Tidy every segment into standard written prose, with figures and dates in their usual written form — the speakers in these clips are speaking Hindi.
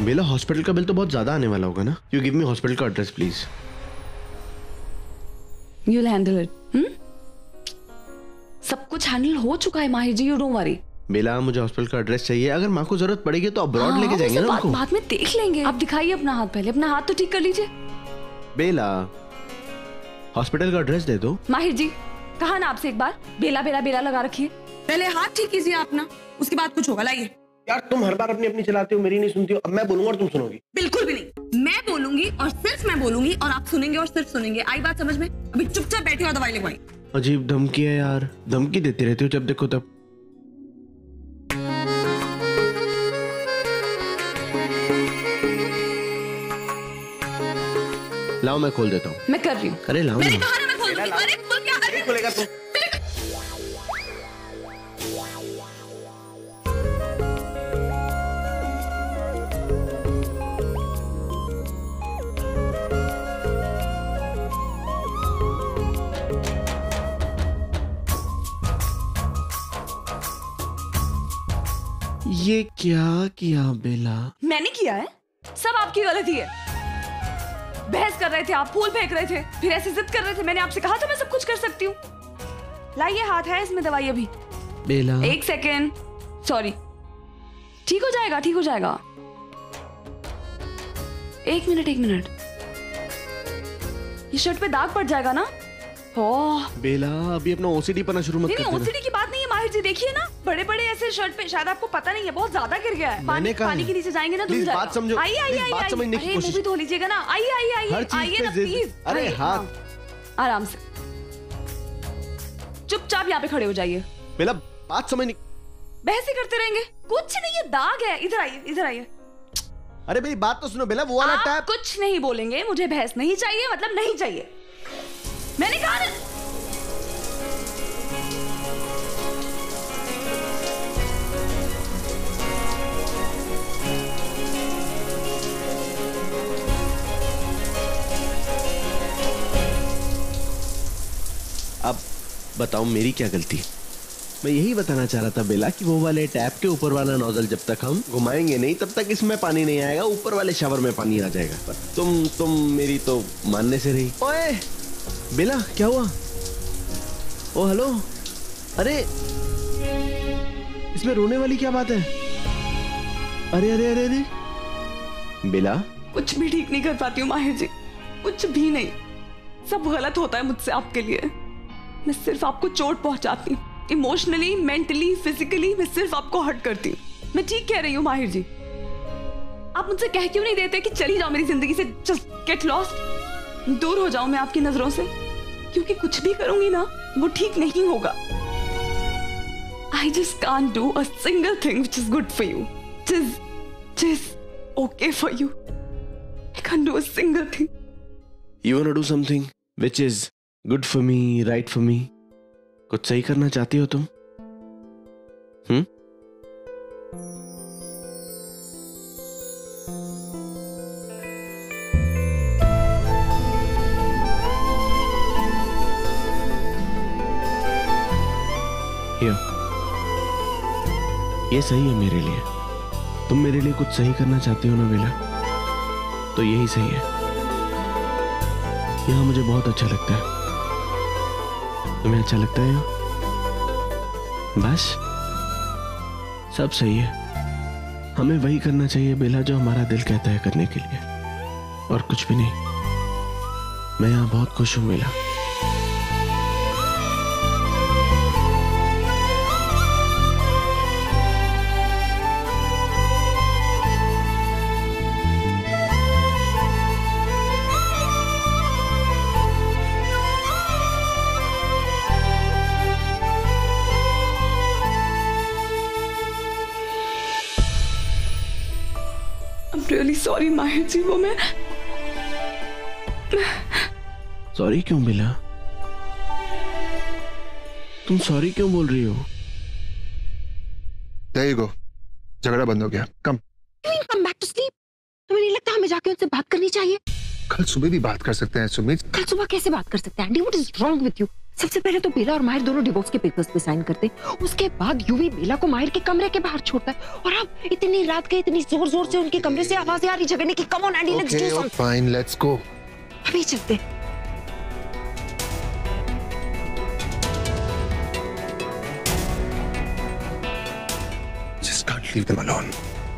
बेला, हॉस्पिटल का बिल तो बहुत ज्यादा आने वाला होगा ना? यू गिव मी हॉस्पिटल का address please. You'll handle it. सब कुछ हैंडल हो चुका है Mahir ji, you don't worry. Bela, मुझे हॉस्पिटल का एड्रेस चाहिए। अगर माँ को जरूरत पड़ेगी तो अब्रॉड लेके जाएंगे ना उनको। बाद में देख लेंगे। आप दिखाइए अपना हाथ, पहले अपना हाथ तो ठीक कर लीजिए। बेला, हॉस्पिटल का एड्रेस दे दो। माहिर जी, कहा ना आपसे एक बार, बेला बेला बेला लगा रखिए। पहले हाथ ठीक कीजिए आप ना, उसके बाद कुछ होगा। लाइए। यार तुम हर बार अपनी अपनी चलाते हो, मेरी नहीं सुनती हो। अब मैं बोलूंगा और तुम सुनोगी? बिल्कुल भी नहीं। मैं बोलूंगी और सिर्फ मैं बोलूंगी और आप सुनेंगे और सिर्फ सुनेंगे। आई बात समझ में? अभी चुपचाप बैठे और दवाई लगवाई। अजीब धमकी है यार, धमकी देती रहती हो जब देखो तब। लाओ मैं खोल देता हूँ। मैं कर रही हूँ। अरे लाओ। मैंने कहा ना मैं खोल दूंगी। अरे खोल क्या? अरे खोलेगा तू? ये क्या किया बेला? मैंने किया है? सब आपकी गलती है। बहस कर रहे थे आप, फूल फेंक रहे थे, फिर ऐसे जिद कर रहे थे। मैंने आपसे कहा था मैं सब कुछ कर सकती हूँ। लाइए, हाथ है इसमें दवाई अभी। बेला, एक सेकेंड, सॉरी। ठीक हो जाएगा, ठीक हो जाएगा। एक मिनट, एक मिनट। ये शर्ट पे दाग पड़ जाएगा ना? ओह बेला, अभी अपना ओसीडी पना शुरू मत कर देना। ओसीडी की बात नहीं है माहिर जी, देखिए ना, बड़े बड़े ऐसे शर्ट पे, शायद आपको पता नहीं है, बहुत ज्यादा गिर गया है। पानी के नीचे जाएंगे ना, धुल जाएगा। बात समझो, आइए आइए बात समझने की कोशिश। मुंह भी धो लीजिएगा ना। आइए आइए आइए आइए ना प्लीज। अरे हाथ आराम से, चुपचाप यहाँ पे खड़े हो जाइए। बेला, बात समझ नहीं। बहस ही करते रहेंगे, कुछ नहीं, ये दाग है। इधर आइए, इधर आइए। अरे मेरी बात तो सुनो बेला, वो वाला टैप। कुछ नहीं बोलेंगे, मुझे बहस नहीं चाहिए, मतलब नहीं चाहिए। मैंने कहा ना। अब बताओ मेरी क्या गलती? मैं यही बताना चाह रहा था बेला कि वो वाले टैप के ऊपर वाला नोजल जब तक हम घुमाएंगे नहीं तब तक इसमें पानी नहीं आएगा, ऊपर वाले शावर में पानी आ जाएगा। पर तुम मेरी तो मानने से रही। ओए बेला, क्या हुआ? Oh hello. अरे इसमें रोने वाली क्या बात है? अरे अरे अरे अरे बेला, कुछ भी ठीक नहीं कर पाती हूँ माहिर जी, कुछ भी नहीं। सब गलत होता है मुझसे आपके लिए। मैं सिर्फ आपको चोट पहुंचाती हूँ, इमोशनली, मेंटली, फिजिकली। मैं सिर्फ आपको हर्ट करती हूँ। मैं ठीक कह रही हूँ माहिर जी। आप मुझसे कह क्यों नहीं देते कि चली जाओ मेरी जिंदगी से, जस्ट गेट लॉस्ट, दूर हो जाऊं मैं आपकी नजरों से? क्योंकि कुछ भी करूंगी ना, वो ठीक नहीं होगा। I just can't do a single thing which is good for you, which is okay for you. I can't do a single thing. You wanna do something which is good for me, right for me? कुछ सही करना चाहती हो तुम? ये सही है मेरे लिए। तुम मेरे लिए कुछ सही करना चाहती हो ना बेला, तो यही सही है। यहाँ मुझे बहुत अच्छा लगता है। तुम्हें अच्छा लगता है? बस सब सही है। हमें वही करना चाहिए बेला जो हमारा दिल कहता है करने के लिए, और कुछ भी नहीं। मैं यहाँ बहुत खुश हूँ बेला। Really sorry माहिर जी, वो मैं सॉरी क्यों बेला? तुम सॉरी क्यों बोल रही हो? There you go. झगड़ा बंद हो गया। कम। Come back to sleep. तुम्हें नहीं लगता हमें जाके उनसे बात करनी चाहिए? कल सुबह भी बात कर सकते हैं सुमित। कल सुबह कैसे बात कर सकते हैं? Andy, what is wrong with you? सबसे पहले तो बेला और माहिर दोनों डिवोर्स के पेपर्स पे साइन करते, उसके बाद यूवी बेला को माहिर के कमरे के बाहर छोड़ता है, और अब इतनी रात के इतनी जोर जोर से उनके कमरे से आवाजें आ रही झगड़ने की। Come on Andy, let's do something. Fine, let's go. अभी चलते। Just can't leave them alone.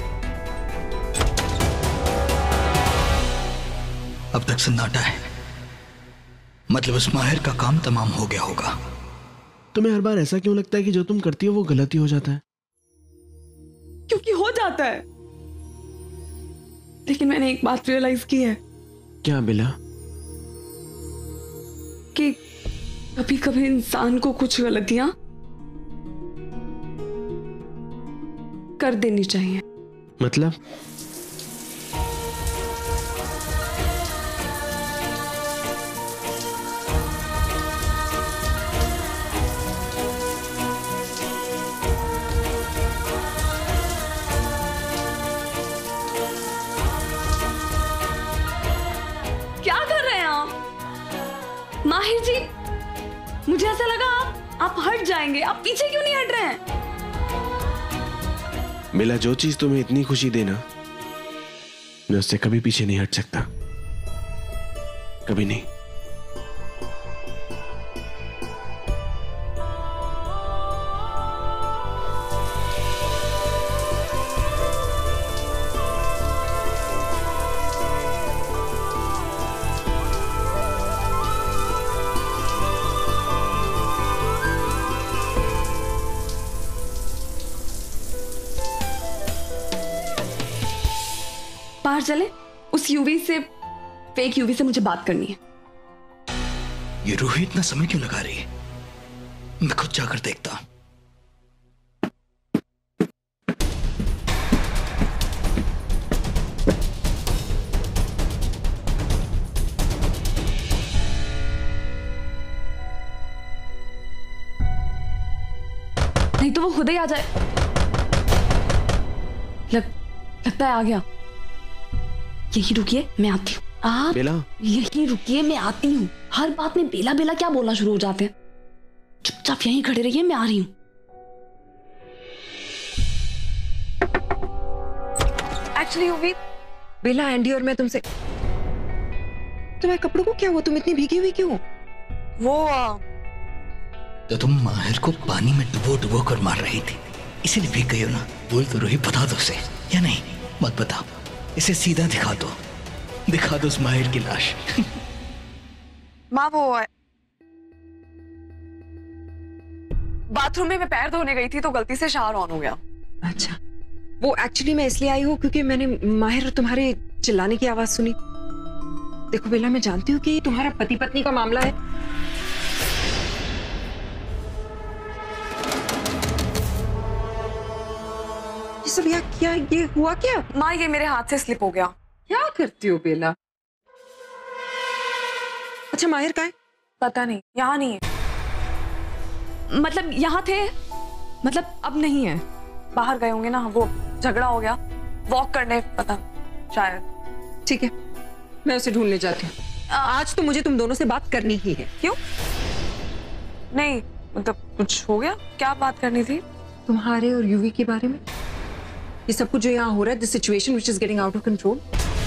अब तक सन्नाटा है, मतलब उस माहिर का काम तमाम हो गया होगा। तुम्हें हर बार ऐसा क्यों लगता है कि जो तुम करती हो वो गलत ही हो जाता है? क्योंकि हो जाता है। लेकिन मैंने एक बात रियलाइज की है। क्या बेला? कि कभी कभी इंसान को कुछ गलतियां कर देनी चाहिए। मतलब? क्या कर रहे हैं आप माहिर जी? मुझे ऐसा लगा आप हट जाएंगे। आप पीछे क्यों नहीं हट रहे हैं? बेला, जो चीज तुम्हें इतनी खुशी देना, मैं उससे कभी पीछे नहीं हट सकता, कभी नहीं। बाहर चले, उस यूवी से, फेक यूवी से मुझे बात करनी है। ये रूही इतना समय क्यों लगा रही है? मैं खुद जाकर देखता हूं। नहीं तो वो खुद ही आ जाए। लगता है आ गया। यही रुकिए, मैं आती हूँ। आप बेला, यही रुकिए, मैं आती हूँ। हर बात में बेला बेला क्या बोलना शुरू हो जाते हैं। चुपचाप यहीं खड़े रहिए, मैं आ रही हूँ। एक्चुअली यूवी, बेला, एंडी और मैं तुमसे, तुम्हारे कपड़ों को क्या हुआ? तुम इतनी भीगी हुई क्यों? वो तो तुम माहिर को पानी में डुबो डुबो कर मार रही थी, इसीलिए भीग गई हो ना? बोल तो रही, बता दो उसे। या नहीं, मत बताओ, इसे सीधा दिखा दो उस माहिर की लाश। माँ, वो बाथरूम में मैं पैर धोने गई थी तो गलती से शावर ऑन हो गया। अच्छा, वो एक्चुअली मैं इसलिए आई हूँ क्योंकि मैंने माहिर और तुम्हारे चिल्लाने की आवाज सुनी। देखो बेला, मैं जानती हूँ कि ये तुम्हारा पति पत्नी का मामला है, ये सब क्या ये हुआ क्या? माँ, ये मेरे हाथ से स्लिप हो गया। क्या करती हो बेला? अच्छा, माहिर कहाँ है? पता नहीं, यहाँ नहीं है। मतलब यहाँ थे, मतलब अब नहीं है। बाहर गए होंगे ना, वो झगड़ा हो गया, वॉक करने, पता शायद। ठीक है, मैं उसे ढूंढने जाती हूँ। आज तो मुझे तुम दोनों से बात करनी ही है। क्यों? नहीं, मतलब कुछ हो गया? क्या बात करनी थी? तुम्हारे और यूवी के बारे में, ये सब कुछ जो यहाँ हो रहा है, this situation which is getting out of control.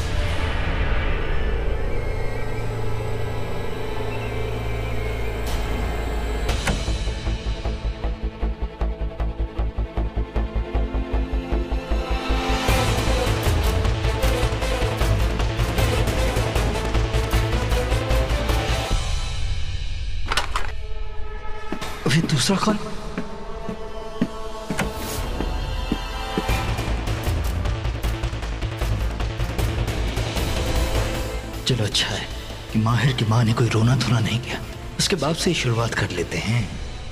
अभी दूसरा कौन? चलो, अच्छा है कि माहिर की माँ ने कोई रोना धोना नहीं किया। उसके बाद से ही शुरुआत कर लेते हैं।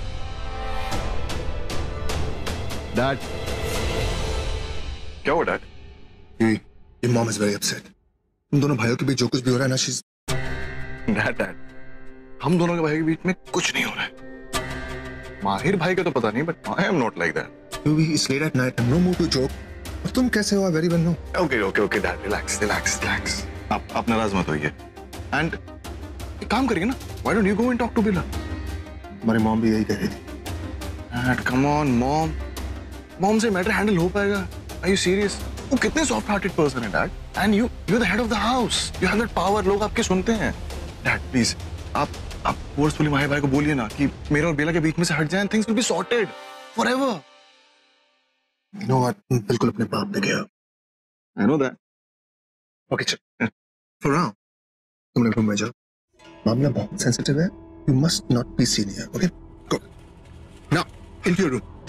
डैड, क्या हुआ डैड? ये मॉम इज वेरी अपसेट। तुम दोनों भाइयों के बीच जो कुछ भी हो रहा है ना, शीज डैड, हम दोनों के भाई के बीच में कुछ नहीं हो रहा है। माहिर भाई का तो पता नहीं, but I am not like that. You it's late at night, no mood to joke. और तुम कैसे हो? Very well no. Okay dad, relax. आप नाराज मत होइए। एंड एक काम करिए ना, why don't you go and talk to Bela? हमारी मॉम भी यही कह रही थी। Dad come on mom, mom से मैटर हैंडल हो पाएगा? Are you serious? वो कितने सॉफ्ट हार्टेड पर्सन है dad, and you are the head of the house, you have that power, लोग आपके सुनते हैं। डैड प्लीज आप फोर्सफुली माहिर भाई को बोलिए ना कि मेरे और बेला के बीच में से हट जाएं, things will be sorted forever. You know what, बिल्कुल अपने बाप पे गया। I know that. ओके चल फॉर नाउ तुम लोग रूम में जाओ, मामला बहुत सेंसिटिव है, you must not be seen here, okay? Go now into your room.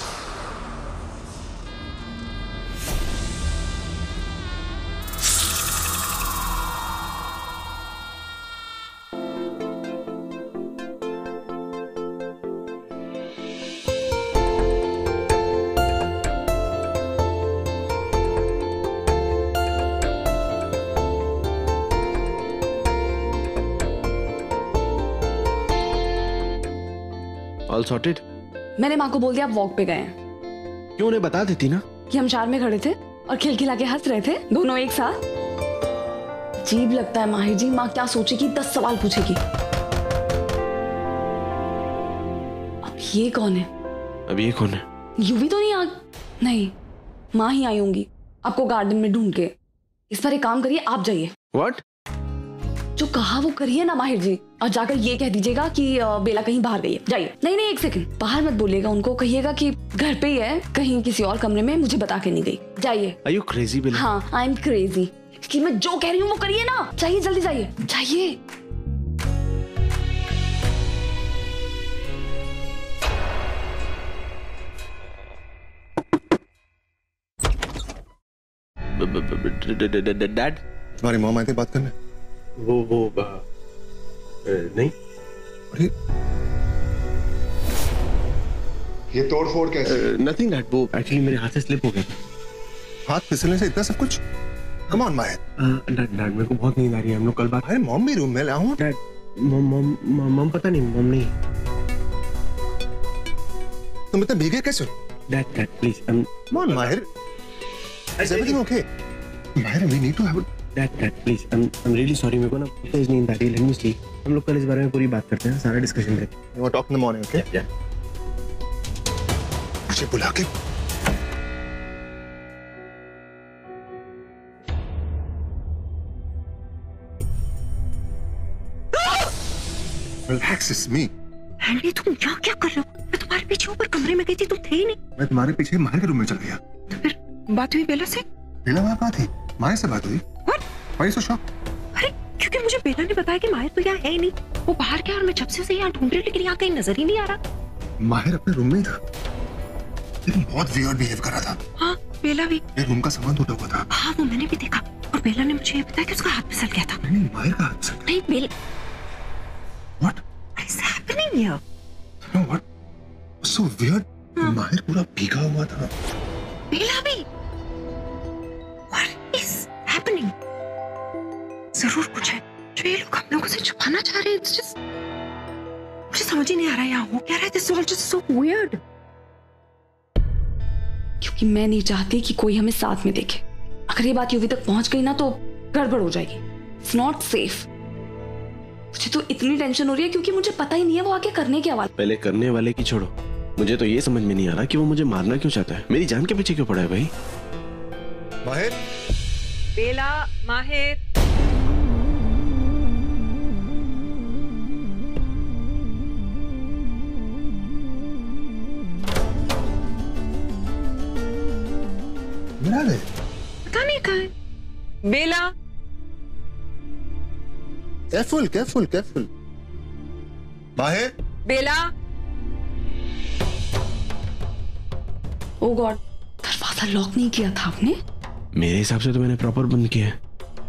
All sorted? मैंने माँ को बोल दिया आप वॉक पे गए हैं। क्यों उन्हें बता देती ना कि हम 4 में खड़े थे और खिलखिला के हंस रहे थे दोनों एक साथ। अजीब लगता है माहिर जी, माँ क्या सोचेगी, 10 सवाल पूछेगी। अब ये कौन है? अब ये कौन है? यूवी तो नहीं आ? नहीं, माँ ही आई होंगी आपको गार्डन में ढूंढ के। इस पर एक काम करिए, आप जाइए। व्हाट? जो कहा वो करिए ना माहिर जी, और जाकर ये कह दीजिएगा कि बेला कहीं बाहर गई है। जाइए। नहीं नहीं, एक सेकंड, बाहर मत बोलिएगा उनको, कहिएगा कि घर पे ही है, कहीं किसी और कमरे में, मुझे बता के नहीं गई। जाइए। Are you crazy Bela? हाँ, आई एम क्रेजी। कि मैं जो कह रही हूँ वो करिए ना। जाइए, जल्दी जाइए, जाइए। डैड? तुम्हारी मॉम आई थी बात करने? वो नहीं। अरे ये तोड़ फोड़ कैसे? नथिंग डैड, वो एक्चुअली मेरे हाथ से स्लिप हो गया। हाथ फिसलने से इतना सब कुछ? कम ऑन माहिर। डैड मेरे को बहुत नींद आ रही है, हम लोग कल बात। अरे मॉम भी रूम में लाऊं? डैड मॉम पता नहीं, मॉम नहीं। तुम इतने भीगे कैसे? Dad please come on Mahir, is everything okay? Mahir we need to have dad please I am really sorry, मेरे को ना तेज नींद आ रही है, लेट मी स्लीप। हम लोग कल इस बारे में पूरी बात करते हैं, सारा डिस्कशन करते हैं। You want talk in the morning, okay? या मुझे बुला के रिलैक्स, इट्स मी। एंडी तुम यहाँ क्या कर रहे हो? मैं तुम्हारे पीछे ऊपर कमरे में गई थी, तुम थे ही नहीं। मैं तुम्हारे पीछे माहिर के रूम में चला गया। तो फिर बात हुई बेला से? बेला वहाँ बात थी, माहिर से बात हुई। What? Why so shocked? अरे क्योंकि मुझे बेला ने बताया कि माहिर तो यहाँ है ही नहीं, वो बाहर गया और मैं जब से उसे यहाँ ढूंढ रही, लेकिन यहाँ कहीं नजर ही नहीं आ रहा। माहिर अपने रूम में ही था, लेकिन बहुत वियर्ड बिहेव कर रहा था। हाँ, बेला भी। मेरे रूम का सामान टूटा हुआ था। हाँ, वो मैंने भी देखा, और बेला ने मुझे ये बताया कि उसका हाथ फिसल गया था। नहीं, माहिर का हाथ फिसल गया। नहीं बेला। What? What is happening here? You know what? So weird. माहिर पूरा भीगा हुआ था। बेला भी। What is happening? जरूर कुछ है जो ये लोग हम लोगों से छुपाना चाह रहे हैं। It's just मुझे समझ ही नहीं आ रहा है यहाँ हो क्या रहा है। This is all just so weird. क्योंकि मैं नहीं चाहती कि कोई हमें साथ में देखे। अगर ये बात यूवी तक पहुंच गई ना तो गड़बड़ हो जाएगी। It's not safe. मुझे तो इतनी टेंशन हो रही है क्योंकि मुझे पता ही नहीं है वो आगे करने के वाला। पहले करने वाले की छोड़ो, मुझे तो ये समझ में नहीं आ रहा कि वो मुझे मारना क्यों चाहता है, मेरी जान के पीछे क्यों पड़ा है भाई। माहिर, बेला, माहिर, मिला दे। पता नहीं कहाँ है। बेला, Careful, careful, careful. माहिर, बेला, ओह गॉड, दरवाजा लॉक नहीं किया था आपने? मेरे हिसाब से तो मैंने प्रॉपर बंद किया है।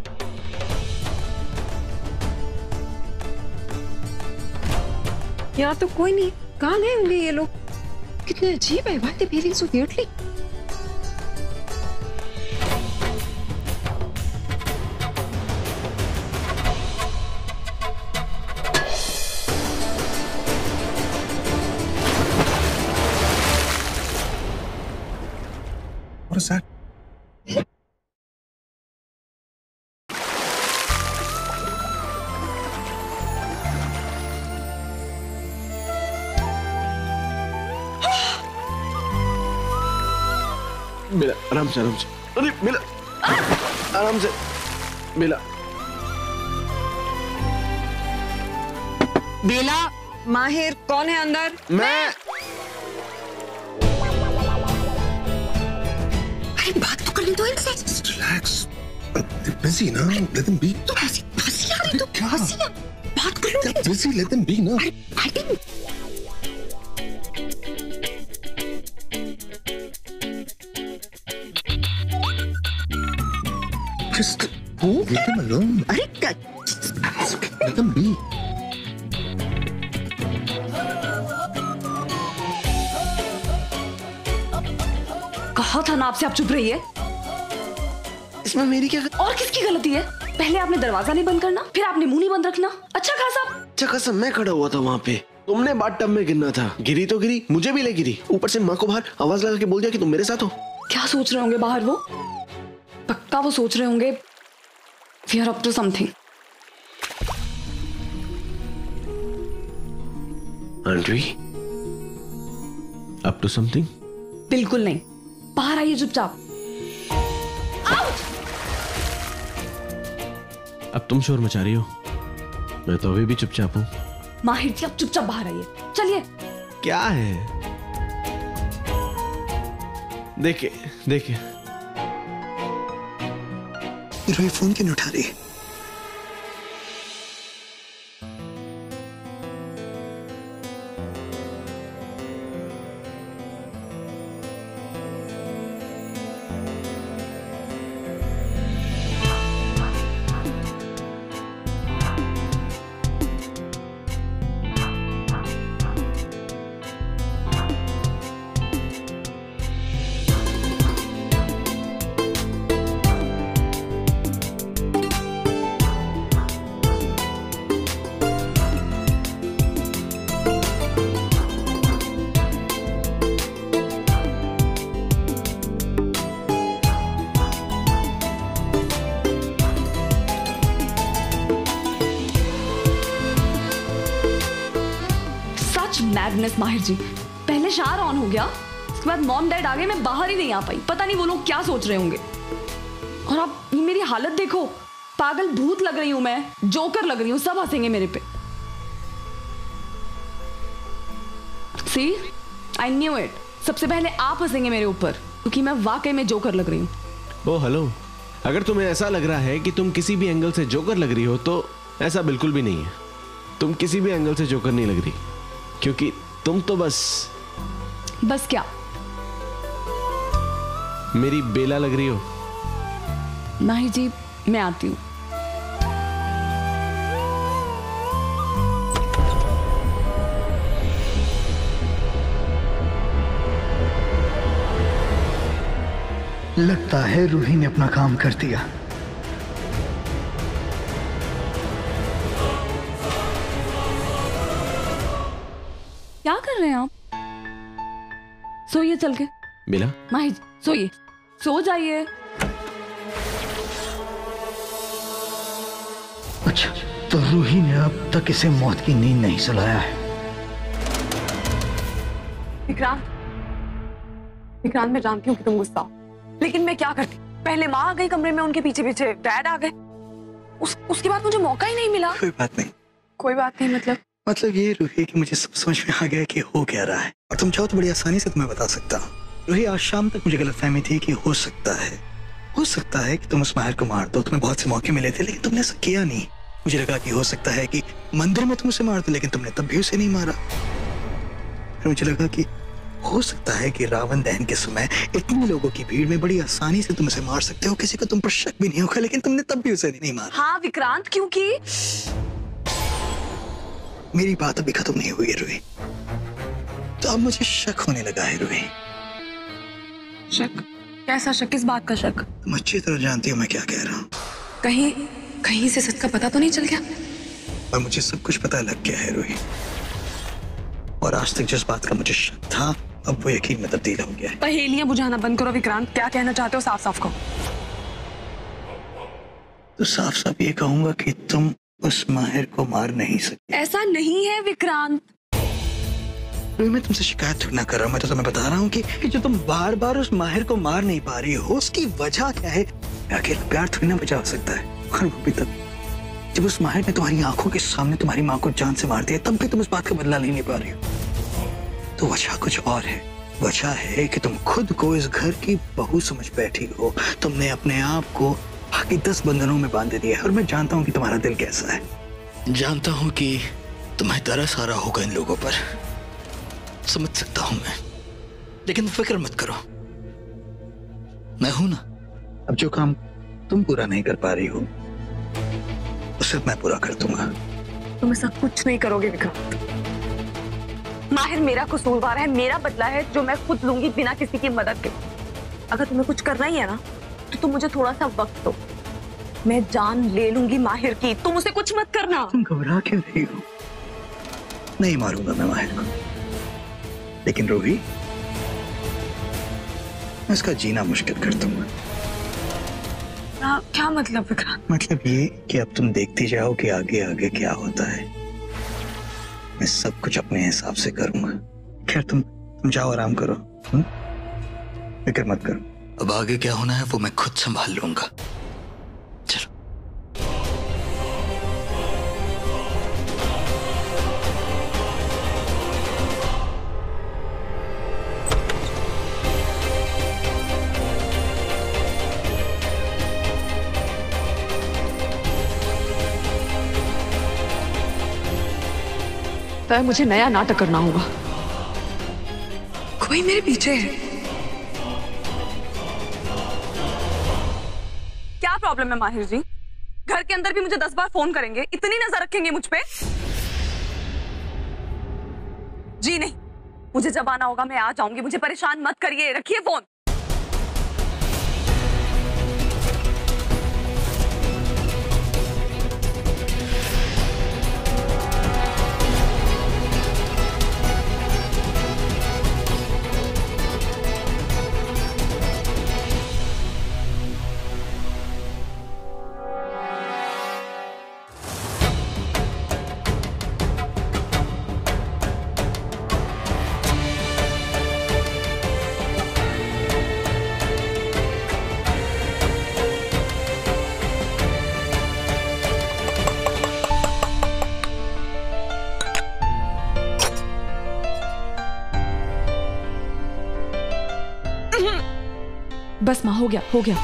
यहाँ तो कोई नहीं। कहाँ गए होंगे ये लोग? कितने अजीब है। Why they behaving so weirdly? what is that? बेला आराम से अरे बेला आराम से बेला। बेला, माहिर कौन है अंदर? मैं अरे बात तो करने दो इनसे। रिलैक्स, बिजी ना, लेट देम बी। तो हंसी आ रही तो क्या हंसी ना, बात कर लो। बिजी, लेट देम बी ना। I think Just leave them alone. अरे Let them be. कहा था ना आपसे, आप चुप रहिए। इसमें मेरी क्या? और किसकी गलती है? पहले आपने दरवाजा नहीं बंद करना, फिर आपने मुंह नहीं बंद रखना। अच्छा खासा। अच्छा खासा मैं खड़ा हुआ था वहाँ पे, तुमने बाथटब में गिरना था। गिरी तो गिरी, मुझे भी ले गिरी। ऊपर से माँ को बाहर आवाज लगा के बोल दिया कि तुम मेरे साथ हो। क्या सोच रहे होंगे बाहर वो? पक्का वो सोच रहे होंगे we are up to something. Aunty, up to something? बिल्कुल नहीं, बाहर आइए चुपचाप। अब तुम शोर मचा रही हो, मैं तो अभी भी चुपचाप हूँ। माहिर जी, आप चुपचाप बाहर आइए, चलिए। क्या है? देखे देखे रोही फोन क्यों नहीं उठा रही? मैडनेस माहिर जी, पहले शार ऑन हो गया, उसके बाद मॉम डैड आ गए, मैं बाहर ही नहीं आ पाई। पता नहीं वो लोग क्या सोच रहे होंगे। और आप ये मेरी हालत देखो, पागल भूत लग रही हूं मैं, जोकर लग रही हूं, सब हंसेंगे मेरे पे। See, I knew it. सबसे पहले आप हंसेंगे मेरे ऊपर, क्योंकि मैं वाकई में जोकर लग रही हूं। ओ हेलो, अगर तुम्हें ऐसा लग रहा है कि तुम किसी भी एंगल से जोकर लग रही हो तो ऐसा बिल्कुल भी नहीं है। तुम किसी भी एंगल से जोकर नहीं लग रही, क्योंकि तुम तो बस क्या? मेरी बेला लग रही हो। माहिर जी, मैं आती हूँ। लगता है रूही ने अपना काम कर दिया। क्या कर रहे हैं आप? सोइए चल के। बेला, माहिर जी, सोइए, सो जाइए। अच्छा, तो रूही ने अब तक इसे मौत की नींद नहीं सुलाया है। विक्रांत, मैं जानती हूँ कि तुम गुस्सा हो, लेकिन मैं क्या करती? पहले माँ आ गई कमरे में, उनके पीछे पीछे डैड आ गए, उसके बाद मुझे मौका ही नहीं मिला। कोई बात नहीं। कोई बात नहीं मतलब ये रूही कि मुझे सब समझ में आ गया कि हो क्या रहा है, और तुम चाहो तो बड़ी आसानी से तुम्हें बता सकता हूँ। रूही, आज शाम तक मुझे गलतफहमी थी कि हो सकता है कि तुम उस माहिर को मार दो। तुम्हें बहुत से मौके मिले थे, लेकिन तुमने ऐसा किया नहीं। मुझे लगा कि हो सकता है कि मंदिर में तुम उसे मार दो, लेकिन तुमने तब भी उसे नहीं मारा। फिर मुझे लगा कि हो सकता है कि रावण दहन के समय इतने लोगों की भीड़ में बड़ी आसानी से तुम उसे मार सकते हो, किसी को तुम पर शक भी नहीं होगा, लेकिन तुमने तब भी उसे नहीं मारा। हाँ विक्रांत, क्योंकि मेरी बात अभी खत्म नहीं हुई है रूही। तो अब मुझे शक होने लगा है रूही। शक? कैसा शक? किस बात का शक? तुम अच्छी तरह जानती हो मैं क्या कह रहा हूँ। कहीं से सच का पता तो नहीं चल गया? और मुझे सब कुछ पता लग गया है रूही, और आज तक जिस बात का मुझे शक था, अब वो यकीन में तब्दील हो गया है। पहेलियां बुझाना बंद करो विक्रांत, क्या कहना चाहते हो साफ साफ कहो। तो साफ साफ ये कहूंगा कि तुम उस माहिर को मार नहीं सकते। ऐसा नहीं है विक्रांत। मैं तुमसे शिकायत थोड़ी ना कर रहा हूँ, मैं तो तुम्हें बता रहा हूँ कि जो तुम बार बार उस माहिर को मार नहीं पा रही हो उसकी वजह क्या है। अकेला प्यार थोड़ी ना बचा सकता है, और वो भी तब जब उस माहिर ने तुम्हारी आंखों के सामने तुम्हारी माँ को जान से मार दिया, तब भी तुम उस बात का बदला नहीं पा रही हो। तो वजह कुछ और है। वजह है कि तुम खुद को इस घर की बहू समझ बैठी हो। तुमने अपने आप को बाकी 10 बंधनों में बांध दिया है, और मैं जानता हूँ कि तुम्हारा दिल कैसा है। जानता हूँ कि तुम्हें तरस आ रहा होगा इन लोगों पर, समझ सकता हूं मैं, लेकिन फिक्र मत करो, मैं हूं ना। अब जो काम तुम पूरा नहीं कर पा रही हो उसे मैं पूरा कर दूंगा। तुम ऐसा कुछ नहीं करोगे विक्रांत। माहिर मेरा कसूरवार है, मेरा बदला है जो मैं खुद लूंगी बिना किसी की मदद के। अगर तुम्हें कुछ करना ही है ना तो तुम मुझे थोड़ा सा वक्त दो, मैं जान ले लूंगी माहिर की। तुम उसे कुछ मत करना। तुम घबरा क्यों रही हो? नहीं मारूंगा मैं माहिर को, लेकिन रूही मैं इसका जीना मुश्किल कर दूंगा। क्या मतलब विक्रांत? मतलब ये कि अब तुम देखती जाओ कि आगे आगे क्या होता है। मैं सब कुछ अपने हिसाब से करूंगा। खैर तुम जाओ, आराम करो, फिक्र मत करो। अब आगे क्या होना है वो मैं खुद संभाल लूंगा। चलो। तो मुझे नया नाटक करना होगा। कोई मेरे पीछे है। क्या प्रॉब्लम है माहिर जी? घर के अंदर भी मुझे 10 बार फोन करेंगे, इतनी नजर रखेंगे मुझ पे? जी नहीं, मुझे जब आना होगा मैं आ जाऊंगी, मुझे परेशान मत करिए, रखिए फोन। बस माँ, हो गया हो गया।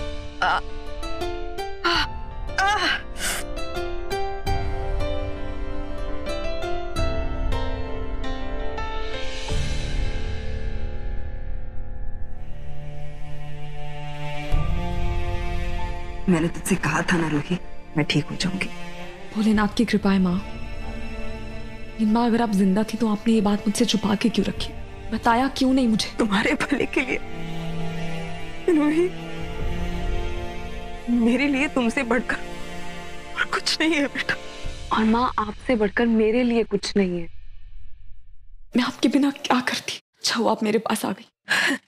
मैंने तुझसे कहा था ना रूही, मैं ठीक हो जाऊंगी। भोलेनाथ की कृपा है माँ। माँ अगर आप जिंदा थी तो आपने ये बात मुझसे छुपा के क्यों रखी? बताया क्यों नहीं मुझे? तुम्हारे भले के लिए रूही, मेरे लिए तुमसे बढ़कर और कुछ नहीं है बेटा। और माँ आपसे बढ़कर मेरे लिए कुछ नहीं है। मैं आपके बिना क्या करती? अच्छा हुआ आप मेरे पास आ गई।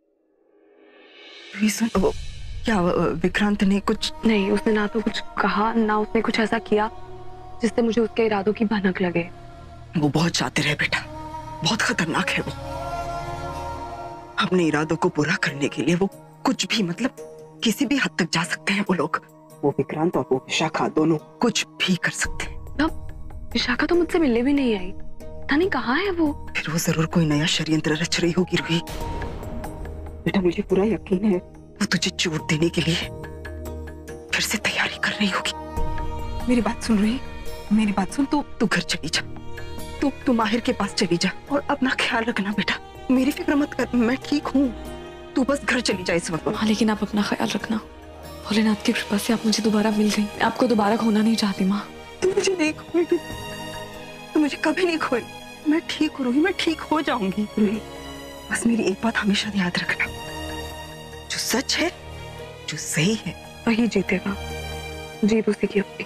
सुन, वो क्या विक्रांत ने कुछ? नहीं, उसने ना तो कुछ कहा ना उसने कुछ ऐसा किया जिससे मुझे उसके इरादों की भनक लगे। वो बहुत शातिर है बेटा, बहुत खतरनाक है वो। अपने इरादों को पूरा करने के लिए वो कुछ भी, मतलब किसी भी हद तक जा सकते हैं वो लोग। वो विक्रांत और वो विशाखा दोनों कुछ भी कर सकते हैं। विशाखा तो मुझसे मिलने भी नहीं आई, पता नहीं कहाँ है वो। फिर वो जरूर कोई नया षड्यंत्र रच रही होगी रूही। बेटा मुझे पूरा यकीन है वो तुझे चोट देने के लिए फिर से तैयारी कर रही होगी। मेरी बात सुन रही, मेरी बात सुन। तू घर चली जा, तू माहिर के पास चली जा और अपना ख्याल रखना बेटा। मेरी फिक्र मत कर, मैं ठीक हूँ। तू बस घर चली जा इस वक्त। हाँ, लेकिन आप अपना ख्याल रखना। भोलेनाथ की कृपा से आप मुझे दोबारा मिल गई। मैं आपको दोबारा खोना नहीं चाहती माँ। तू मुझे नहीं खोएगी, तू मुझे कभी नहीं खोए। मैं ठीक हूँ रूही, मैं ठीक हो जाऊंगी रूही। बस मेरी एक बात हमेशा याद रखना, जो सच है, जो सही है, वही जीतेगा। जीत उसी की होगी।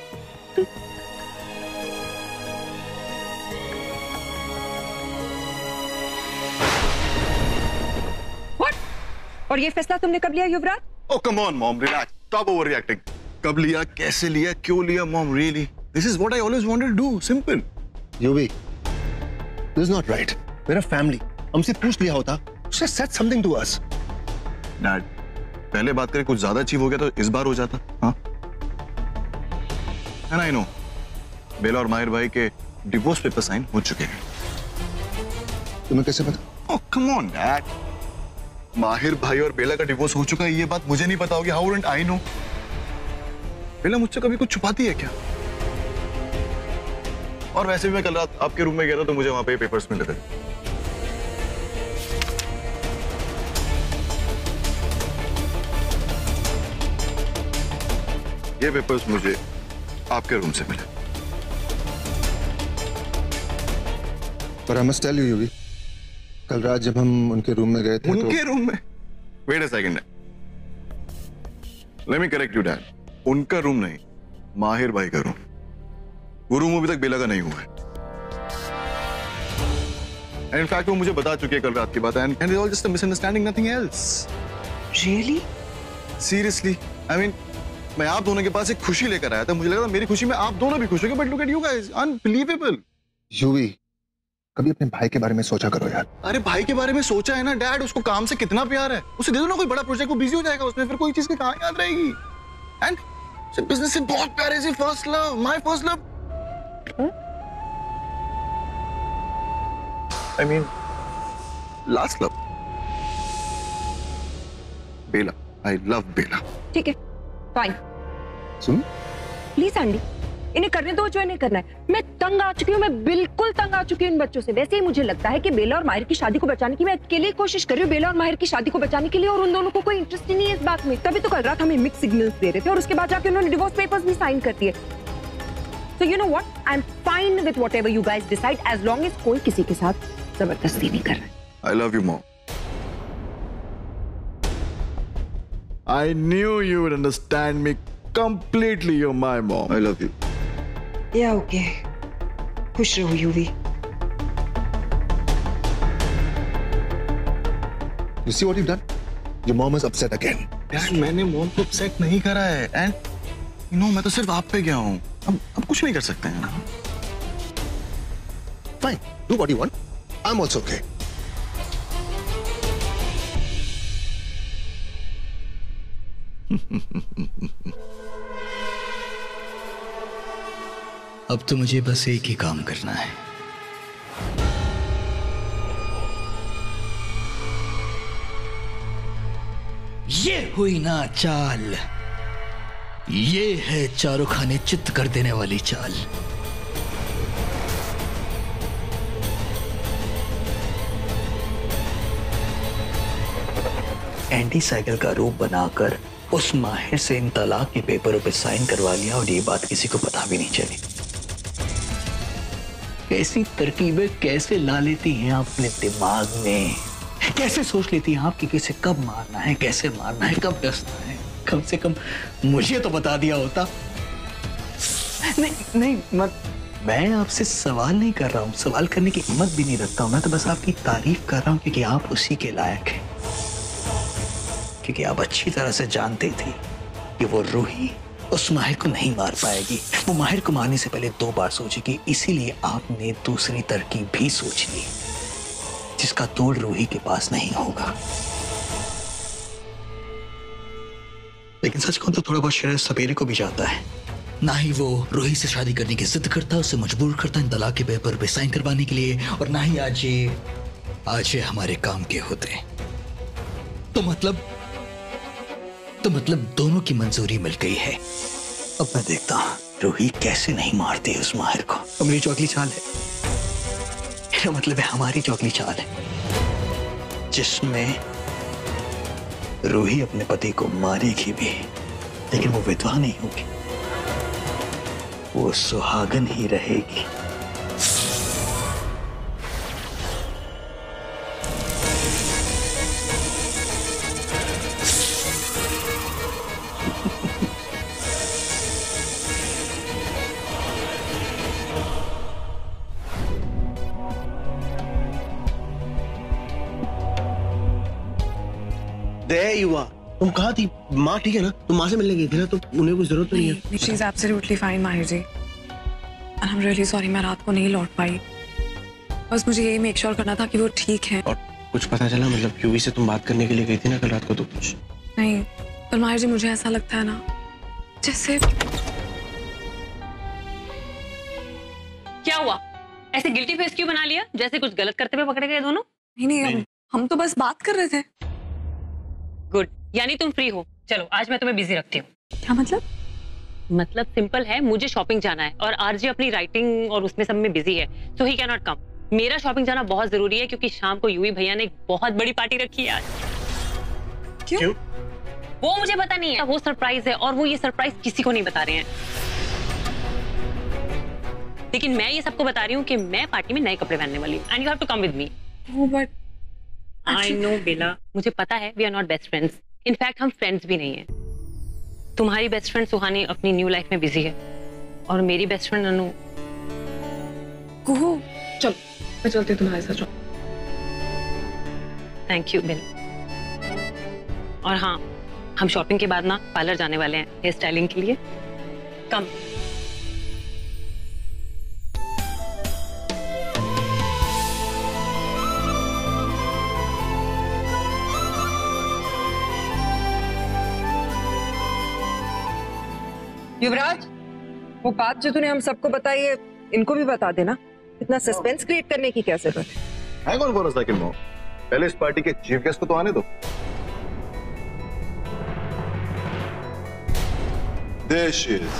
और ये फैसला तुमने कब लिया युवराज? Oh come on mom, relax. Stop overreacting. कब लिया, कैसे लिया, क्यों लिया mom? Really? This is what I always wanted to do. Simple. Yuvi, this is not right. मेरा फैमिली हमसे पूछ लिया होता, उसने said something to us. Dad, पहले बात करके कुछ ज्यादा अचीव हो गया तो इस बार हो जाता। हाँ, एंड आई नो बेला और माहिर भाई के डिवोर्स पेपर साइन हो चुके हैं। तुम्हें कैसे पता? ओह कम ऑन डैड, माहिर भाई और बेला का डिवोर्स हो चुका है, ये बात मुझे नहीं पता होगी? How wouldn't I know? Bela मुझसे कभी कुछ छुपाती है क्या? और वैसे भी मैं कल रात आपके रूम में गया था तो मुझे वहां पे पेपर्स मिले थे। ये पेपर्स मुझे आपके रूम से मिले। पर I must tell you Yuvi, कल रात जब हम उनके रूम में गए थे उनके रूम में? Wait a second, let me correct you dad, उनका रूम नहीं, माहिर भाई का रूम। वो रूम अभी तक बेला का नहीं हुआ है। एंड इनफैक्ट वो मुझे बता चुकी है कल रात की बात, and it's all just a misunderstanding, nothing else. Really? Seriously, I mean मैं आप दोनों के पास एक खुशी लेकर आया था, मुझे लगा मेरी खुशी में आप दोनों भी खुश होंगे, but look at you guys, unbelievable. Yuvi, कभी अपने भाई के बारे में सोचा करो यार। अरे भाई के बारे में सोचा है ना डैड, उसको काम से कितना प्यार है, उसे दे दो ना कोई बड़ा प्रोजेक्ट, वो बिजी हो जाएगा उसमें, फिर कोई चीज की कहां याद रहेगी। एंड बिजनेस से बहुत प्यार है, first love, my first love. I mean last love, Bela. I love Bela. ठीक है, फाइन। सुन प्लीज एंडी, इन्हें करने दो जो इन्हें करना है। मैं तंग आ चुकी हूँ, मैं बिल्कुल तंग आ चुकी हूँ इन बच्चों से। वैसे ही मुझे लगता है कि बेला और माहिर की शादी को बचाने की मैं अकेले कोशिश कर रही हूँ, बेला और माहिर की शादी को बचाने के लिए, और उन दोनों को कोई इंटरेस्ट ही नहीं है इस बात में। तभी तो कल रात हमें मिक्स सिग्नल्स दे रहे थे और उसके बाद जाके उन्होंने डिवोर्स पेपर्स भी साइन कर दिए। So you know what? I'm fine with whatever you guys decide as long as कोई किसी के साथ जबरदस्ती नहीं कर रहा। I love you, Mom. I knew you would understand me completely. You're my mom. I love you. या ओके, खुश रहो Yuvi. You see what you've done? Your mom is upset again. Dad, मैंने मॉम को upset नहीं करा है, and you know मैं तो सिर्फ आप पे गया हूँ, अब कुछ नहीं कर सकते हैं ना। Fine, do what you want. I'm also okay. अब तो मुझे बस एक ही काम करना है। ये हुई ना चाल, ये है चारों खाने चित्त कर देने वाली चाल। एंटी साइकिल का रूप बनाकर उस माहिर से इन तलाक के पेपरों पे साइन करवा लिया और ये बात किसी को पता भी नहीं चली। कैसी तरकीबें कैसे ला लेती हैं आप अपने दिमाग में, कैसे सोच लेती हैं आप कि किसे कब मारना है, कैसे मारना है, कब डसना है। कम से कम मुझे तो बता दिया होता। नहीं मत, मैं आपसे सवाल नहीं कर रहा हूं, सवाल करने की हिम्मत भी नहीं रखता हूं। मैं तो बस आपकी तारीफ कर रहा हूं क्योंकि आप उसी के लायक हैं, क्योंकि आप अच्छी तरह से जानते थे कि वो रूही उस माहिर को नहीं मार पाएगी। वो माहिर को मारने से पहले 2 बार सोचेगी, इसीलिए आपने दूसरी तरकीब भी सोच ली जिसका तोड़ रूही के पास नहीं होगा। लेकिन सच कहूं तो थोड़ा बहुत शरर सपेरे को भी जाता है। ना ही वो रूही से शादी करने की जिद करता, उसे मजबूर करता इन तलाक के पेपर पे साइन करवाने के लिए, और ना ही आज ये हमारे काम के होते। तो मतलब दोनों की मंजूरी मिल गई है। अब मैं देखता हूं रूही कैसे नहीं मारती उस माहिर को। अब मेरी चौकली चाल है, मेरा मतलब है हमारी चौकली चाल है, जिसमें रूही अपने पति को मारेगी भी, लेकिन वो विधवा नहीं होगी, वो सुहागन ही रहेगी। युवा, तुम कहाँ थी? माँ ठीक है ना? तुम माँ से मिलने गई थी ना, तो उन्हें कोई जरूरत तो नहीं है। She is absolutely fine, माहिर जी। And I'm really sorry मैं रात को नहीं लौट पाई। बस मुझे यही मेक श्योर करना था कि वो ठीक है। और कुछ पता चला? मतलब यूवी से तुम बात करने के लिए गई थी ना कल रात को, तो कुछ नहीं, पर माहिर जी मुझे ऐसा लगता है ना जैसे। क्या हुआ? ऐसे गिल्टी फेस क्यों बना लिया, जैसे कुछ गलत करते हुए पकड़े गए दोनों? नहीं, हम तो बस बात कर रहे थे। गुड, यानी तुम फ्री हो। चलो आज मैं तुम्हें बिजी रखती हूँ। क्या मतलब? मतलब सिंपल है, मुझे शॉपिंग जाना है और आरजे अपनी राइटिंग और उसमें सब में बिजी है, सो ही कैन नॉट कम। मेरा शॉपिंग जाना बहुत जरूरी है क्योंकि शाम को यूवी भैया ने एक बहुत बड़ी पार्टी रखी है आज। क्यों? वो मुझे पता नहीं है, वो सरप्राइज है और वो ये सरप्राइज किसी को नहीं बता रहे हैं। लेकिन मैं ये सबको बता रही हूँ कि मैं पार्टी में नए कपड़े पहनने वाली हूँ and you have to come with me. Oh, but I know Bela, मुझे पता है we are not best friends, in fact हम फ्रेंड्स भी नहीं है। तुम्हारी बेस्ट फ्रेंड सुहानी अपनी न्यू लाइफ में बिजी है और मेरी बेस्ट फ्रेंड अनु। कुहू, चल मैं चलती हूँ तुम्हारे साथ। Thank you Bela. और हाँ, हम शॉपिंग के बाद ना पार्लर जाने वाले हैं हेयर स्टाइलिंग के लिए। कम। युवराज, वो बात जो तूने हम सबको बताई है इनको भी बता देना। इतना सस्पेंस क्रिएट करने की क्या जरूरत है? है कौन बोनस साइकिल में? पहले इस पार्टी के चीफ गेस्ट को तो आने दो। There she is.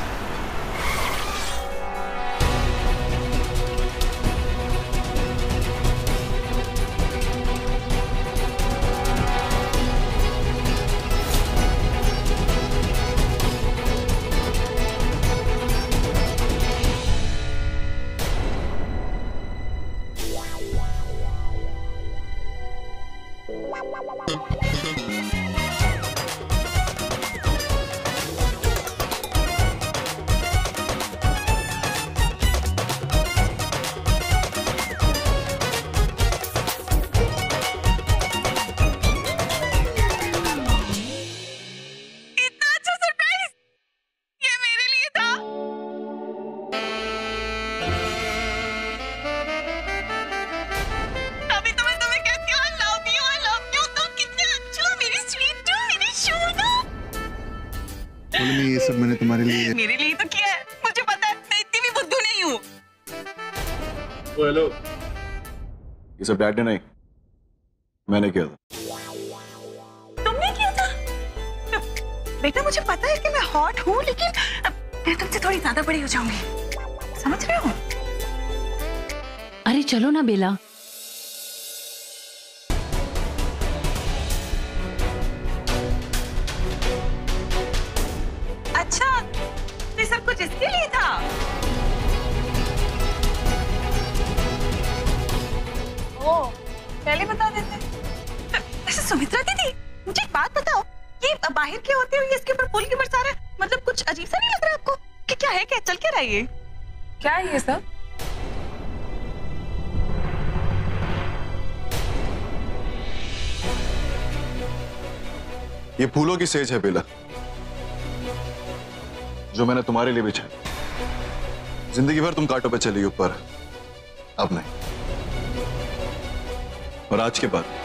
ये सब मैंने तुम्हारे लिए। मेरे लिए तो किया है, मुझे पता है, मैं इतनी भी बुद्धू नहीं हूँ। हेलो, ये सब डैड ने नहीं, मैंने किया था। तुमने किया था? बेटा मुझे पता है कि मैं हॉट हूँ, लेकिन मैं तुमसे थोड़ी ज्यादा बड़ी हो जाऊंगी, समझ रहे हो? अरे चलो ना बेला। अच्छा, ये सब कुछ इसके लिए था? ओ, पहले बता देते। वैसे सुमित्रा दीदी, मुझे एक बात बताओ, ये बाहर क्या होते हुए इसके ऊपर फूल क्यों बरसा रहा है? मतलब कुछ अजीब सा नहीं लग रहा आपको? कि क्या है, क्या चल क्या रहा है ये? क्या है ये सब? ये फूलों की सेज है बेला, जो मैंने तुम्हारे लिए बिछाई। जिंदगी भर तुम कांटों पे चली ऊपर, अब नहीं। और आज के बाद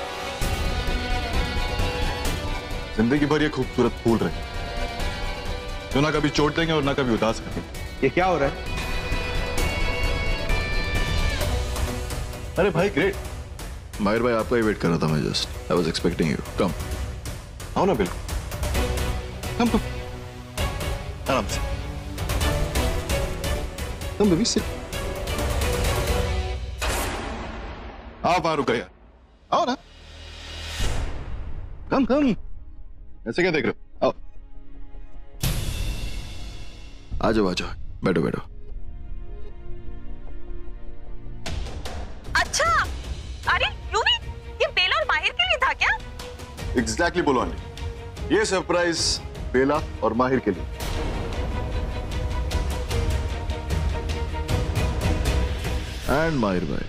जिंदगी भर ये खूबसूरत फूल रहे, जो ना कभी चोट देंगे और ना कभी उदास करेंगे। ये क्या हो रहा है? अरे भाई ग्रेट। माहिर भाई आपका ही वेट कर रहा था मैं, just I was expecting you. Come आओ ना बिल्कुल, कम कम आराम से। Come baby sit. आओ बाहर रुका यार, आओ ना। कम कम, ऐसे क्या देख रहे हो? आओ आ जाओ आ जाओ, बैठो बैठो। अच्छा, अरे यूवी, ये बेला और माहिर के लिए था क्या? एग्जैक्टली बोलो आंटी, ये सरप्राइज बेला और माहिर के लिए। एंड माहिर भाई,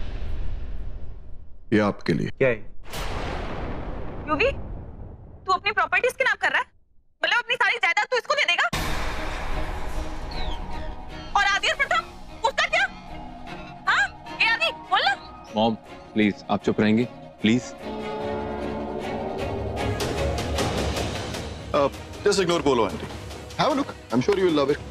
ये आपके लिए। क्या है? यूवी, तू अपनी प्रॉपर्टीज के नाम कर रहा है? मतलब अपनी सारी जायदाद तू इसको दे देगा? और आदि और प्रथम, उसका क्या? हाँ, ये आदि बोल ना। मॉम प्लीज आप चुप रहेंगी please. Just ignore Bolo, auntie. Have a look. I'm sure you will love it.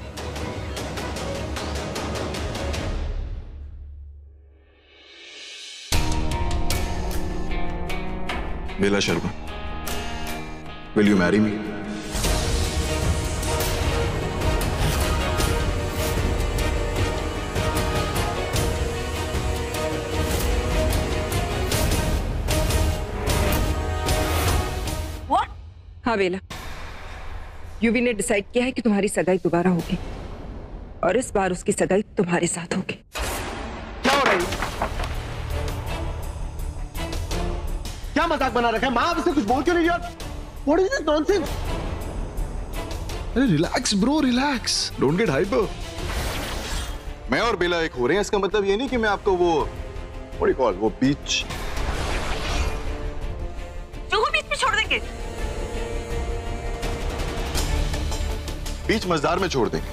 Bela Sharma, will you marry me? What? हाँ बेला, युवी ने डिसाइड किया है कि तुम्हारी सगाई दोबारा होगी और इस बार उसकी सगाई तुम्हारे साथ होगी। क्या हो रहा है? क्या मजाक बना रखा है? माँ अब इससे कुछ बोल क्यों नहीं रही? What is this nonsense? अरे relax bro, relax, don't get hyper. मैं और बेला एक हो रहे हैं, इसका मतलब ये नहीं कि मैं आपको वो what do you call, वो बीच बीच में छोड़ देंगे। बीच मझधार में छोड़ देंगे।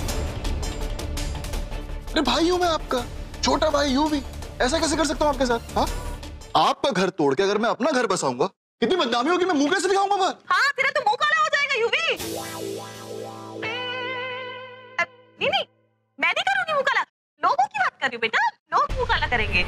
अरे भाई हूं मैं आपका, छोटा भाई यूं भी, ऐसा कैसे कर सकता हूं आपके साथ? हाँ, आपका घर तोड़ के अगर मैं अपना घर बसाऊंगा कितनी बदनामी होगी, मैं मुंह कैसे दिखाऊंगा बाहर? हाँ, तेरा तो मुंह काला हो जाएगा यूवी। नहीं, मैं नहीं करूंगी मुंह काला, लोगों की बात कर रही हूँ बेटा, लोग मुंह काला करेंगे।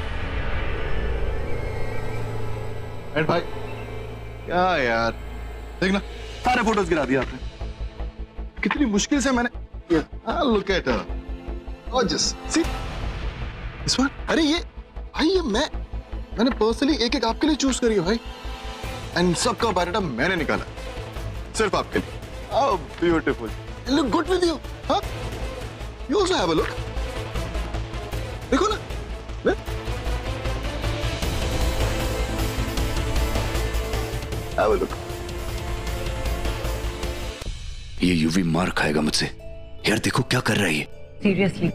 भाई क्या यार, देखना सारे फोटोज गिरा दिया आपने, कितनी मुश्किल से मैंने। Look at her, gorgeous, see this one. अरे ये भाई, ये मैंने पर्सनली एक एक आपके लिए चूज करी है भाई, एंड सबका बायोडाटा मैंने निकाला सिर्फ आपके लिए। How beautiful, look good with you. हाँ, you also have a look, देखो ना। Have a look. ये यूवी मार खाएगा मुझसे। यार देखो क्या कर रहा है ये। Seriously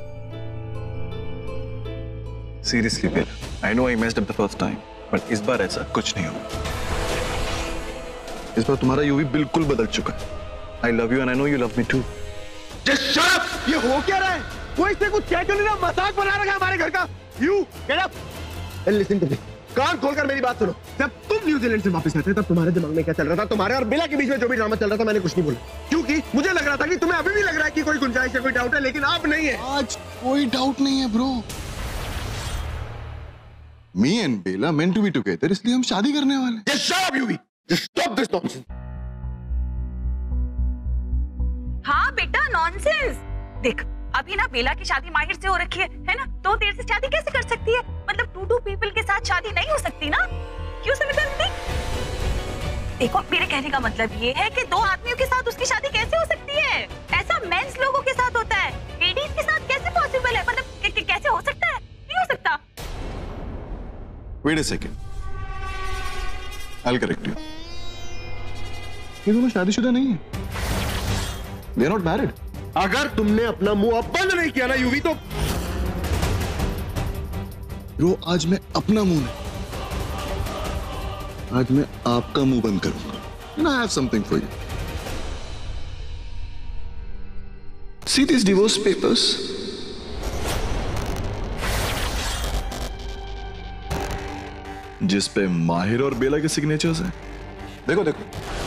seriously Bela, I know I messed up the first time, but इस बार ऐसा कुछ नहीं होगा। इस बार तुम्हारा यूवी बिल्कुल बदल चुका है। I love you and I know you love me too. Just shut up! ये हो क्या रहा है? कोई इससे कुछ कह क्यों नहीं रहा? मजाक बना रखा है हमारे घर का। You get up and listen to me. कान खोलकर मेरी बात सुनो। जब तुम न्यूजीलैंड से वापस आए थे तब तुम्हारे दिमाग में क्या चल रहा था? तुम्हारे और बेला के बीच में जो भी ड्रामा चल रहा था मैंने कुछ नहीं बोला, क्योंकि मुझे लग रहा था कि तुम्हें अभी भी लग रहा है कि कोई गुंजाइश है, कोई डाउट है, लेकिन अब नहीं है। आज कोई डाउट नहीं है bro. Me and Bela meant to be together, इसलिए हम शादी करने वाले हैं। Just shut up, Yuvi. Just stop this nonsense. हाँ बेटा, नॉनसेंस। देख, अभी ना बेला की शादी माहिर से हो रखी है ना? तो देर से शादी कैसे कर सकती है? मतलब टू पीपल के साथ शादी नहीं हो सकती ना? क्यों समझा नहीं? देखो, मेरे कहने का मतलब ये है कि दो आदमियों के साथ उसकी शादी कैसे हो सकती है? ऐसा मेंस लोगों के साथ होता है, लेडीज के साथ कैसे पॉसिबल है? मतलब कैसे हो सकता है? नहीं हो सकता। Wait a second. I'll correct you. ये दोनों शादीशुदा नहीं है। They are not married. अगर तुमने अपना मुंह अब बंद नहीं किया ना यूवी, तो ब्रो, आज मैं अपना मुंह नहीं, आज मैं आपका मुंह बंद करूंगा। And I have something for you. See these divorce papers? जिस पे माहिर और बेला के सिग्नेचर्स हैं। देखो देखो।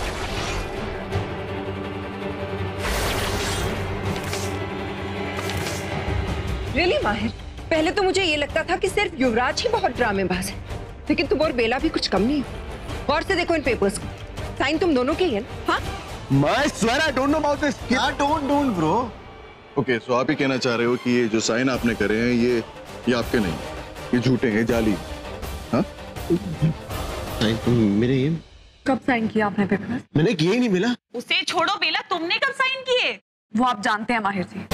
रियली माहिर, पहले तो मुझे ये लगता था कि सिर्फ युवराज ही बहुत ड्रामेबाज है, लेकिन तुम और बेला भी कुछ कम नहीं हो। और से देखो इन पेपर्स को, साइन तुम दोनों के ही है ना? हाँ? मैं swear I don't know about this. Don't bro. Okay, so आप ही कहना चाह रहे हो कि ये जो साइन आपने करे हैं ये आपके नहीं, ये झूठे हैं, जाली। हाँ? मेरे कब साइन किया आपने पेपर? मैंने किए ही नहीं। मिला उसे छोड़ो बेला, तुमने कब साइन किए? वो आप जानते हैं माहिर जी।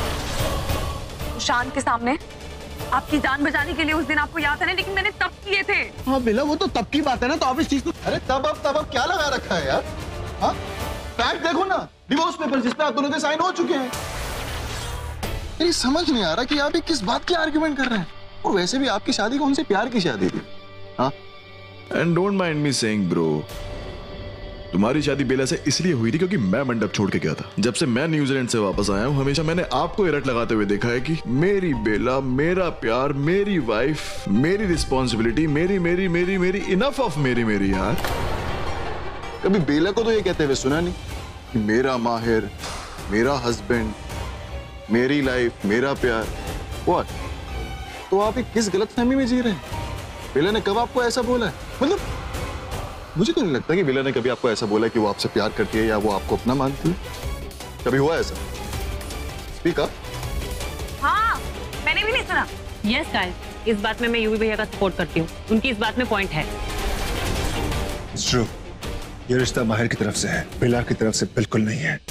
शान के सामने आपकी जान बचाने के लिए उस दिन आपको याद है ना, लेकिन मैंने तब किए थे। हाँ मिला, वो तो तब की बात है ना, तो ऑब्वियस चीज तो। अरे तब अब क्या लगा रखा है यार? हाँ? फैक्ट देखो ना, डिवोर्स पेपर जिस पे आप दोनों के साइन हो चुके हैं। मेरी समझ नहीं आ रहा कि आप ही किस बात की आर्ग्यूमेंट कर रहे हैं। और वैसे भी आपकी शादी कौन सी प्यार की शादी थी? हाँ? And don't mind me saying, bro, तुम्हारी शादी बेला से इसलिए हुई थी क्योंकि मैं मंडप छोड़ के गया था। जब से मैं न्यूजीलैंड से वापस आया हूँ हमेशा मैंने आपको एरट लगाते हुए देखा है कि मेरी बेला, मेरा प्यार, मेरी वाइफ, मेरी रिस्पॉन्सिबिलिटी, मेरी मेरी मेरी मेरी इनफ ऑफ मेरी मेरी यार। कभी बेला को तो ये कहते हुए सुना नहीं कि मेरा माहिर, मेरा हस्बैंड, मेरी लाइफ, मेरा प्यार। व्हाट? तो आप किस गलतफहमी में जी रहे हैं? बेला ने कब आपको ऐसा बोला है? मतलब मुझे तो नहीं लगता कि बेला ने कभी आपको ऐसा बोला कि वो आपसे प्यार करती है या वो आपको अपना मानती है। कभी हुआ ऐसा? Speak up. हाँ, मैंने भी नहीं सुना। यस गाइस, इस बात में मैं यूवी भैया का सपोर्ट करती हूँ। उनकी इस बात में पॉइंट है। It's true. ये रिश्ता माहिर की तरफ से है, बेला की तरफ से बिल्कुल नहीं है।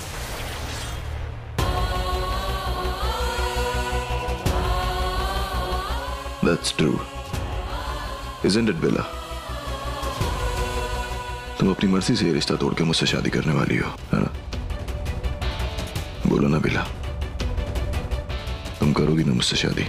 That's true. Isn't it, बेला? तुम अपनी मर्जी से ये रिश्ता तोड़ के मुझसे शादी करने वाली हो, है ना? बोलो ना बेला, तुम करोगी ना मुझसे शादी?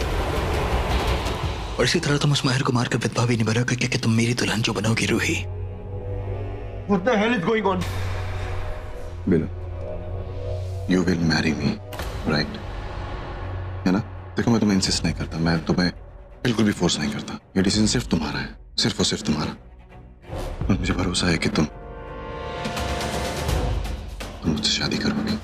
और इसी तरह तुम उस माहिर को मारकर विधवा भी नहीं बनोगे क्योंकि तुम मेरी दुल्हन जो बनोगी Ruhi. What the hell is going on? Bela, you will marry me, right? है ना? देखो मैं तुम्हें इंसिस्ट नहीं करता, मैं तुम्हें बिल्कुल भी फोर्स नहीं करता। ये डिसीजन सिर्फ तुम्हारा है, सिर्फ और सिर्फ तुम्हारा। और मुझे भरोसा है कि तुम मुझसे शादी करोगी।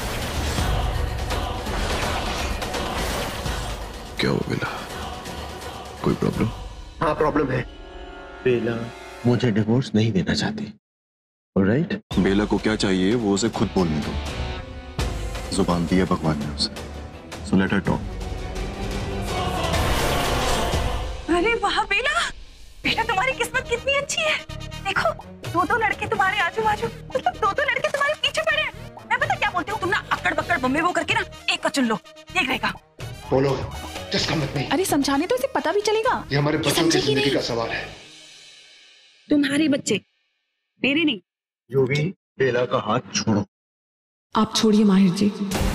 क्या हो बेला, कोई प्रॉब्लम? हाँ प्रॉब्लम है। बेला मुझे डिवोर्स नहीं देना चाहती। ऑलराइट? बेला को क्या चाहिए वो उसे खुद बोलने दो। जुबान दी है भगवान ने उसे, सो लेट हर टॉक। अरे वाह बेला, बेटा तुम्हारी किस्मत कितनी अच्छी है। देखो दो लड़के तुम्हारे आजू बाजू, मतलब दो लड़के तुम्हारे पीछे पड़े हैं। मैं पता क्या बोलती हूँ, तुम ना अक्कड़ बक्कड़ बम्बे वो करके ना एक को चुन लो, ठीक रहेगा। बोलो, just come with me। अरे समझाने तो इसे पता भी चलेगा। ये हमारे बच्चों की जिंदगी का सवाल है। तुम्हारे बच्चे, मेरे नहीं। यूवी, बेला का हाथ छोड़ो। आप छोड़िए माहिर जी।